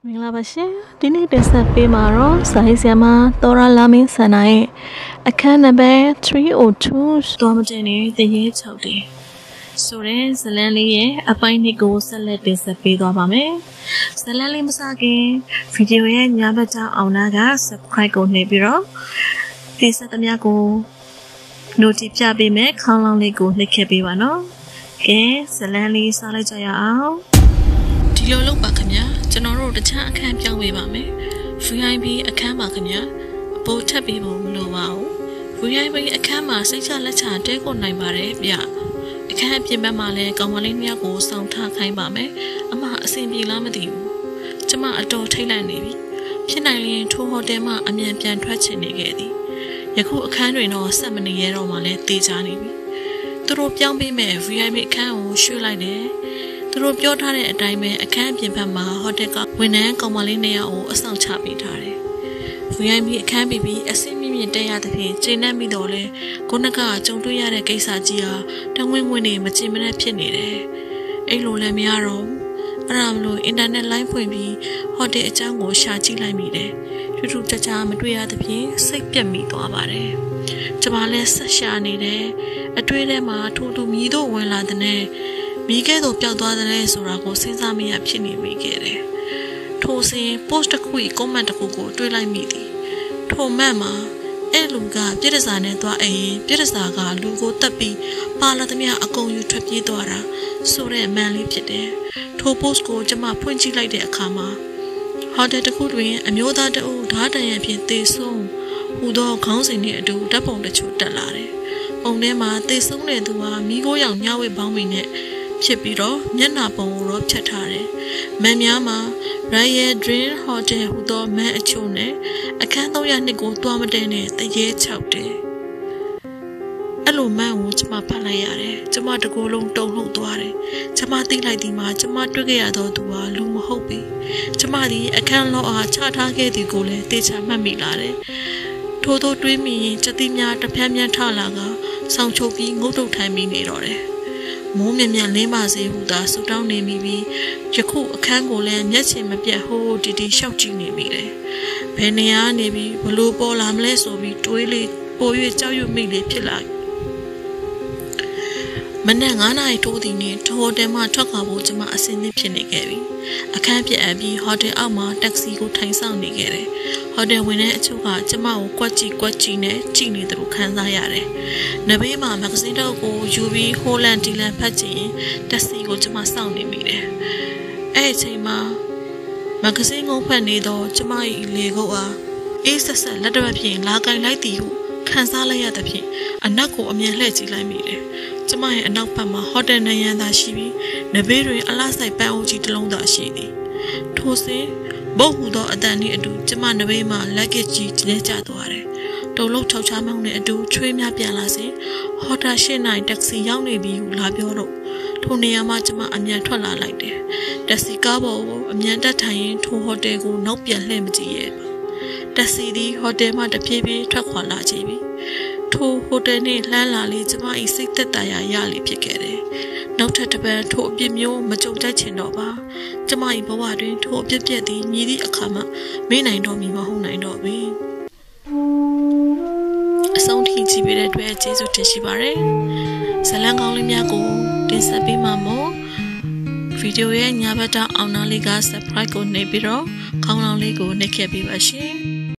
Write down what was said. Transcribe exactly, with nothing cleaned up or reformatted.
မင်္ဂလာပါရှင်ဒီနေ့တင်ဆက်ပေးမှာတော့စာရေးဆရာမသောရလာမင်းဆန္ဒရဲ့အခန်းနံပါတ်three oh twoတော်မတင်နေတရေ၆တယ်ဆိုတဲ့ဇလန်းလေးရဲ့အပိုင်းနှစ်ကိုဆက်လက်တင်ဆက်ပေးသွားပါမယ်ဇလန်းလေးမစခင်ဗီဒီယိုရဲ့ညဘက်ကြောင်အောင်နာက subscribe ကိုနှိပ်ပြီးတော့တင်ဆက်သမျှကို notice ပြပေးမယ်ခေါင်းလောင်းလေးကိုနှိပ်ခဲ့ပေးပါနော်ကဲဇလန်းလေးစားလိုက်ကြရအောင်ဒီလိုလုပ်ပါခင်ဗျာကျွန်တော်တို့တခြားအခန်းပြောင်းပေးပါမယ် V I P အခန်းပါခင်ဗျာအပေါ်ထပ်ပေးဖို့မလိုပါဘူး V I P အခန်းမှာစိတ်ချလက်ချတဲကိုနိုင်ပါတယ်ဗျအခန်းအပြင်ဘက်မှာလည်းကောင်မလေးနှစ်ယောက်ကိုစောင့်ထားခိုင်းပါမယ်အမအဆင်ပြေလားမသိဘူးကျမအတော်ထိတ်လန့်နေပြီဖြစ်နိုင်ရင်ထိုးဟိုတယ်မှာအမြန်ပြန်ထွက်ချင်နေခဲ့သည်ယခုအခန်းတွင်တော့ဆက်မနေရတော့မှလည်းတေးချနေပြီသူတို့ပြောင်းပေးမဲ့ V I P အခန်းကိုရွှေ့လိုက်တယ်သူတို့ပြောထားတဲ့အတိုင်းပဲအခန်းအပြင်ဘက်မှာဟိုတယ်ကဝန်ထမ်းကောင်မလေးနှစ်ယောက်ကိုအဆောင်ချပေးထားတယ်။ V I P အခန်းပြီးပြီးအဆင့်မြင့်မြင့်တက်ရတဲ့ဖြင့်ကျင်းနှံ့ပြီးတော့လဲခုနကကြုံတွေ့ရတဲ့ကိစ္စကြီးဟာတဝင်းဝင်းနေမချင်မနဲ့ဖြစ်နေတယ်။အဲ့လိုလည်းမရတော့ဘူး။အဲ့ဒါမလို့အင်တာနက်လိုင်းဖွင့်ပြီးဟိုတယ်အကြောင်းကိုရှာကြည့်လိုက်မိတယ်။ထူးထူးခြားခြားမတွေ့ရတဲ့ဖြင့်စိတ်ပြက်မိသွားပါတယ်။ကျမလည်းဆက်ရှာနေတယ်။အတွေ့အထဲမှာထူးထူးမြည်တော့ဝင်လာတဲ့နဲ့မိခဲ့တော့ပျောက်သွားတယ်ဆိုတာကိုစဉ်းစားမိရဖြစ်နေမိခဲ့တယ်။ထိုစဉ် post တစ်ခု comment တစ်ခုကိုတွေ့လိုက်မိသည်။ထိုမှန်မှာအဲ့လူကပြည့်တစားနဲ့သွားအရင်ပြည့်တစားကလူကိုတက်ပြီးပါလာသမျှအကုန်ယူထွက်ပြေးသွားတာဆိုတဲ့အမှန်လေးဖြစ်တယ်။ထို post ကိုကျွန်မဖွင့်ကြည့်လိုက်တဲ့အခါမှာဟိုတယ်တစ်ခုတွင်အမျိုးသားတအုပ်ဓာတ်တန်ရဖြင့်သေဆုံးဟူသောခေါင်းစဉ်နဲ့အတူဓာတ်ပုံတချို့တက်လာတယ်။ပုံထဲမှာသေဆုံးတဲ့သူဟာမိခိုးရောင်ညဝိပေါင်းမိနဲ့ဖြစ်ပြီးတော့မျက်နှာပုံကိုတော့ဖြတ်ထားတယ်။မန်များမှာ Royal Dream Hotel ဟူသောမန်အချို့နဲ့အခန်းthree oh twoကိုတွားမတဲနဲ့တရေ၆တယ်။အဲ့လိုမန်ကိုကျွန်မဖတ်လိုက်ရတယ်။ကျွန်မတကူလုံးတုန်လှုပ်သွားတယ်။ကျွန်မသိလိုက်ဒီမှာကျွန်မတွေ့ခဲ့ရတော့သူဟာလူမဟုတ်ဘူး။ကျွန်မဒီအခန်းလောအားချထားခဲ့သည်ကိုလည်းတေချာမှတ်မိလာတယ်။ထို့သောတွေးမိရင်စတိများတစ်ဖြန်းဖြန်းထလာကဆောင်းချုပ်ပြီးငုတ်တုတ်ထိုင်ပြီးနေတော့တယ်။မိုးမြမြန်လင်းပါစေဟုသာဆူတောင်းနေမိပြီးယခုအခန်းကိုလည်းမျက်ခြေမပြတ်ဟိုးတီတီရှောက်ကြည့်နေမိတယ်။ဘယ်နေရာနေပြီးဘလို့ပေါ်လာမလဲဆိုပြီးတွေးလေးပို၍ကြောက်ရွံ့မိလေးဖြစ်လာမနက်nineနာရီထိုးသည်နှင့်ထိုဟိုတယ်မှထွက်ခွာဖို့ကျွန်မအဆင်သင့်ဖြစ်နေခဲ့ပြီ။အခန်းပြတ်အပ်ပြီးဟိုတယ်အောက်မှာတက္ကစီကိုထိုင်ဆောင်နေခဲ့တယ်။ဟိုတယ်ဝင်တဲ့အချို့ကကျွန်မကိုကွက်ကြည့်ကွက်ကြည့်နဲ့ကြည့်နေတယ်လို့ခံစားရတယ်။နဘေးမှာမဂ္ဂဇင်းတော့ကိုယူပြီးဟိုလန်တီလန်ဖတ်ကြည့်ရင်တက္ကစီကိုကျွန်မစောင့်နေမိတယ်။အဲ့အချိန်မှာမဂ္ဂဇင်းကိုဖတ်နေတော့ကျွန်မ၏လေကုတ်အားအေးဆက်ဆက်လက်တစ်ဖက်ဖြင့်လာကင်လိုက်သည်ဟုခံစားလိုက်ရသဖြင့်အနက်ကိုအမြင်လှည့်ကြည့်လိုက်မိတယ်။ကျမရဲ့အနောက်ဘက်မှာဟိုတယ်နရန်သာရှိပြီးနဘေးတွင်အလားဆိုင်ပန်းအိုးကြီးတစ်လုံးသာရှိသည်။ထိုစဉ်ဘုတ်ဟူသောအတန်နှင့်အတူကျမနဘေးမှာလက်ကစ်ကြီးလဲကျသွားတယ်။တုံလုံးထောက်ချမောင်းနဲ့အတူချွေးများပြန်လာစဉ်ဟိုတယ်ရှင်းနိုင်တက္ကစီရောက်နေပြီဟုလာပြောတော့ထိုနေရာမှာကျမအမြန်ထွက်လာလိုက်တယ်။တက္ကစီကားပေါ်ကိုအမြန်တက်ထိုင်ရင်ထိုဟိုတယ်ကိုနောက်ပြန်လှည့်မကြည့်ရဲပါ။တက္ကစီသည်ဟိုတယ်မှတပြေးပြေးထွက်ခွာလာကြပြီ။ထိုဟိုတယ်နဲ့လှမ်းလာလေကျမ၏စိတ်သက်သာရာရလေဖြစ်ခဲ့တယ်။နောက်ထပ်တစ်ပံထိုအပြစ်မျိုးမကြုံတတ်ချင်တော့ပါ။ကျမ၏ဘဝတွင်ထိုအပြစ်ပြက်သည်မြည်သည့်အခါမှမေ့နိုင်တော့မီမဟုတ်နိုင်တော့ပြီ။အဆုံးထိကြည့်ပေးတဲ့အတွက်ကျေးဇူးတင်ရှိပါတယ်။ဇလံကောင်းလေးများကိုတင်ဆက်ပေးမှာမို့ဗီဒီယိုရဲ့ညဘက်တောင်အောင်နာလေးက subscribe ကိုနှိပ်ပြီးတော့ခေါင်းလောင်းလေးကိုနှိပ်ခဲ့ပေးပါရှင်။